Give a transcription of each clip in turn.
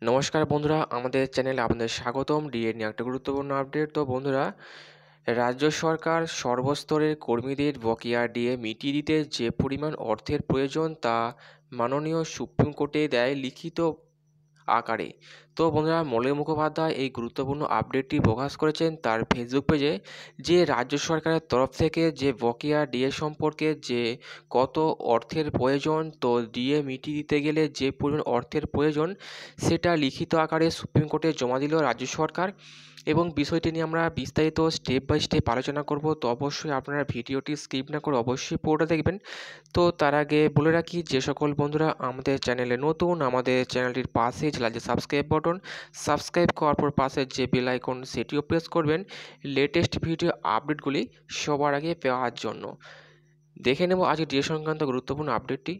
নমস্কার বন্ধুরা, আমাদের চ্যানেলে আপনাদের স্বাগতম। ডিএ নিয়ে একটা গুরুত্বপূর্ণ আপডেট। তো বন্ধুরা, রাজ্য সরকার সর্বস্তরের কর্মীদের বকেয়া ডিএ মিটিয়ে দিতে যে পরিমাণ অর্থের প্রয়োজন তা মাননীয় সুপ্রিম কোর্টে দেয় লিখিত আকারে। তো বন্ধুরা, মলয় মুখোপাধ্যায় এই গুরুত্বপূর্ণ আপডেটটি প্রকাশ করেছেন তার ফেসবুক পেজে, যে রাজ্য সরকারের তরফ থেকে যে বকেয়া ডিএ সম্পর্কে যে কত অর্থের প্রয়োজন, তো ডিএ মিটিয়ে দিতে গেলে যে পরিমাণ অর্থের প্রয়োজন সেটা লিখিত আকারে সুপ্রিম কোর্টে জমা দিল রাজ্য সরকার। এবং বিষয়টি নিয়ে আমরা বিস্তারিত স্টেপ বাই স্টেপ আলোচনা করব। তো অবশ্যই আপনারা ভিডিওটি স্কিপ না করে অবশ্যই পুরোটা দেখবেন। তো তার আগে বলে রাখি, যে সকল বন্ধুরা আমাদের চ্যানেলে নতুন, আমাদের চ্যানেলটির পাশে যে লাল যে সাবস্ক্রাইব বাটন, সাবস্ক্রাইব করার পর পাশে যে বেল আইকন সেটিও প্রেস করবেন লেটেস্ট ভিডিও আপডেটগুলি সবার আগে পাওয়ার জন্য। দেখে নেব আজকে ডিএ সংক্রান্ত গুরুত্বপূর্ণ আপডেটটি।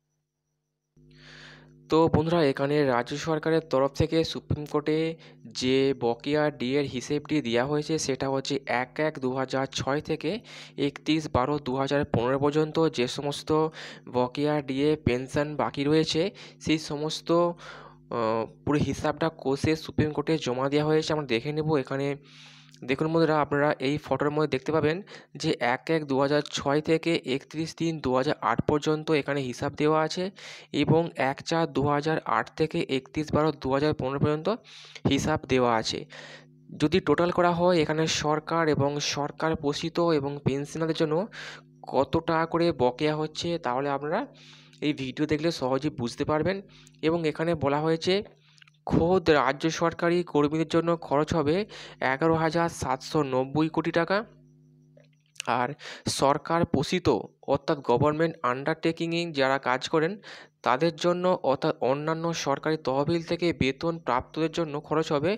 তো বন্ধুরা, এখানে রাজ্য সরকারের তরফ থেকে সুপ্রিম কোর্টে যে বকেয়া ডিএর হিসেবটি দেওয়া হয়েছে সেটা হচ্ছে 1/1/2006 থেকে 31/12/2015 পর্যন্ত যে সমস্ত বকেয়া ডিএ পেনশন বাকি রয়েছে সেই সমস্ত পুরো হিসাবটা কষে সুপ্রিম কোর্টে জমা দেওয়া হয়েছে। আমরা দেখে নেব। এখানে দেখুন বন্ধুরা, আপনারা এই ফটোর মধ্যে দেখতে পাবেন যে 1/1/2006 থেকে 31/3/2008 পর্যন্ত এখানে হিসাব দেওয়া আছে, এবং 1/4/2008 থেকে 31/12/2015 পর্যন্ত হিসাব দেওয়া আছে। যদি টোটাল করা হয় এখানে সরকার এবং সরকার পোষিত এবং পেনশনারদের জন্য কত টাকা করে বকেয়া হচ্ছে, তাহলে আপনারা এই ভিডিও দেখলে সহজেই বুঝতে পারবেন। এবং এখানে বলা হয়েছে খোদ রাজ্য সরকারি কর্মীদের জন্য খরচ হবে 11,790 কোটি টাকা, আর সরকার পোষিত অর্থাৎ গভর্নমেন্ট আন্ডারটেকিংয়ে যারা কাজ করেন তাদের জন্য অর্থাৎ অন্যান্য সরকারি তহবিল থেকে বেতন প্রাপ্তদের জন্য খরচ হবে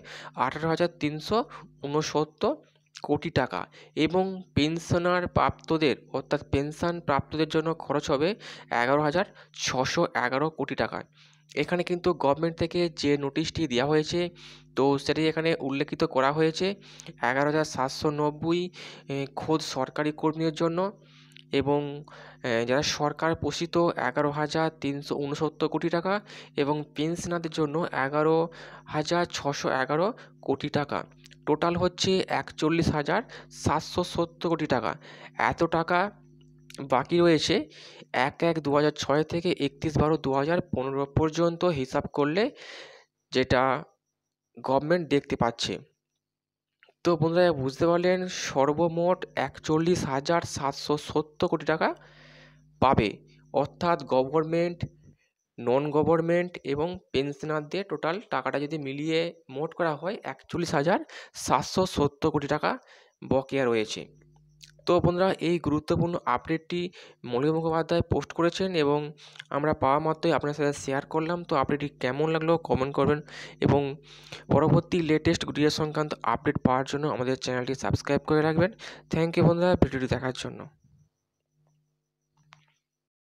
18,369 কোটি টাকা, এবং পেনশনার প্রাপ্তদের অর্থাৎ পেনশন প্রাপ্তদের জন্য খরচ হবে 11,611 কোটি টাকা। এখানে কিন্তু গভর্নমেন্ট থেকে যে নোটিশটি দেওয়া হয়েছে তো সেটি এখানে উল্লেখিত করা হয়েছে 11,790 খোদ সরকারি কর্মীদের জন্য, এবং যারা সরকার পোষিত 11,369 কোটি টাকা, এবং পেনশনারদের জন্য 11,611 কোটি টাকা। টোটাল হচ্ছে 41,770 কোটি টাকা। এত টাকা বাকি রয়েছে 1/1/2006 থেকে 31/12/2015 পর্যন্ত হিসাব করলে, যেটা গভর্নমেন্ট দেখতে পাচ্ছে। তো বন্ধুরা, বুঝতে পারলেন সর্বমোট 41,770 কোটি টাকা পাবে, অর্থাৎ গভর্নমেন্ট, নন গভর্নমেন্ট এবং পেনশনারদের টোটাল টাকাটা যদি মিলিয়ে মোট করা হয় 41,770 কোটি টাকা বকেয়া রয়েছে। তো বন্ধুরা, এই গুরুত্বপূর্ণ আপডেটটি মলয় মুখোপাধ্যায় পোস্ট করেছেন এবং আমরা পাওয়া মাত্রই আপনার সাথে শেয়ার করলাম। তো আপডেটটি কেমন লাগলো কমেন্ট করবেন, এবং পরবর্তী লেটেস্ট ডিএ সংক্রান্ত আপডেট পাওয়ার জন্য আমাদের চ্যানেলটি সাবস্ক্রাইব করে রাখবেন। থ্যাংক ইউ বন্ধুরা ভিডিওটি দেখার জন্য।